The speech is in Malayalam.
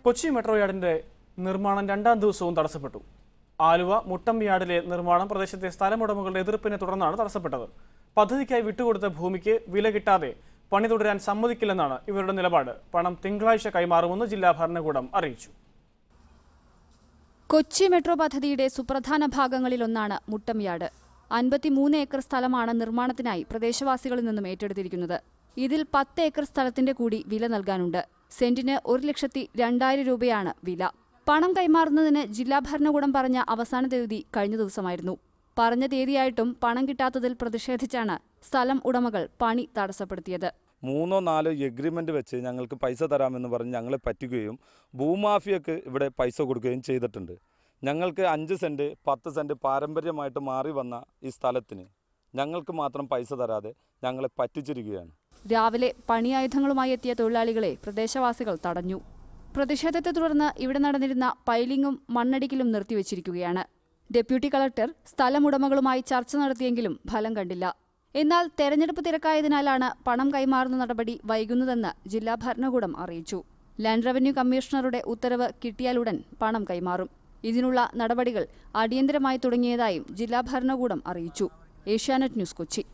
കൊച്ചി മെട്രോ യാർഡിന്റെ നിർമ്മാണം രണ്ടാം ദിവസവും തടസ്സപ്പെട്ടു. ആലുവ മുട്ടംയാർഡിലെ നിർമ്മാണം പ്രദേശത്തെ സ്ഥലമുടമകളുടെ എതിർപ്പിനെ തുടർന്നാണ് തടസ്സപ്പെട്ടത്. പദ്ധതിക്കായി വിട്ടുകൊടുത്ത ഭൂമിക്ക് വില കിട്ടാതെ പണി തുടരാൻ സമ്മതിക്കില്ലെന്നാണ് ഇവരുടെ നിലപാട്. പണം തിങ്കളാഴ്ച കൈമാറുമെന്ന് ജില്ലാ ഭരണകൂടം അറിയിച്ചു. കൊച്ചി മെട്രോ പദ്ധതിയുടെ സുപ്രധാന ഭാഗങ്ങളിലൊന്നാണ് മുട്ടംയാർഡ്. 53 ഏക്കർ സ്ഥലമാണ് നിർമ്മാണത്തിനായി പ്രദേശവാസികളിൽ നിന്നും ഏറ്റെടുത്തിരിക്കുന്നത്. ഇതിൽ 10 ഏക്കർ സ്ഥലത്തിന്റെ കൂടി വില നൽകാനുണ്ട്. സെന്റിന് 1,02,000 രൂപയാണ് വില. പണം കൈമാറുന്നതിന് ജില്ലാ ഭരണകൂടം പറഞ്ഞ അവസാന തീയതി കഴിഞ്ഞ ദിവസമായിരുന്നു. പറഞ്ഞ തീയതിയായിട്ടും പണം കിട്ടാത്തതിൽ പ്രതിഷേധിച്ചാണ് സ്ഥലം ഉടമകൾ പണി തടസ്സപ്പെടുത്തിയത്. 3-4 എഗ്രിമെന്റ് വെച്ച് ഞങ്ങൾക്ക് പൈസ തരാമെന്ന് പറഞ്ഞ് ഞങ്ങളെ പറ്റിക്കുകയും ഭൂമാഫിയക്ക് ഇവിടെ പൈസ കൊടുക്കുകയും ചെയ്തിട്ടുണ്ട്. ഞങ്ങൾക്ക് 5 സെന്റ് 10 സെന്റ് പാരമ്പര്യമായിട്ട് മാറി വന്ന ഈ സ്ഥലത്തിന് ഞങ്ങൾക്ക് മാത്രം പൈസ തരാതെ ഞങ്ങളെ പറ്റിച്ചിരിക്കുകയാണ്. രാവിലെ പണിയായുധങ്ങളുമായി എത്തിയ തൊഴിലാളികളെ പ്രദേശവാസികൾ തടഞ്ഞു. പ്രതിഷേധത്തെ തുടർന്ന് ഇവിടെ നടന്നിരുന്ന പൈലിംഗും മണ്ണടിക്കലും നിർത്തിവച്ചിരിക്കുകയാണ്. ഡെപ്യൂട്ടി കളക്ടർ സ്ഥലമുടമകളുമായി ചർച്ച നടത്തിയെങ്കിലും ഫലം കണ്ടില്ല. എന്നാൽ തെരഞ്ഞെടുപ്പ് തിരക്കായതിനാലാണ് പണം കൈമാറുന്ന നടപടി വൈകുന്നതെന്ന് ജില്ലാ ഭരണകൂടം അറിയിച്ചു. ലാൻഡ് റവന്യൂ കമ്മീഷണറുടെ ഉത്തരവ് കിട്ടിയാലുടൻ പണം കൈമാറും. ഇതിനുള്ള നടപടികൾ അടിയന്തരമായി തുടങ്ങിയതായും ജില്ലാ ഭരണകൂടം അറിയിച്ചു. ഏഷ്യാനെറ്റ് ന്യൂസ്, കൊച്ചി.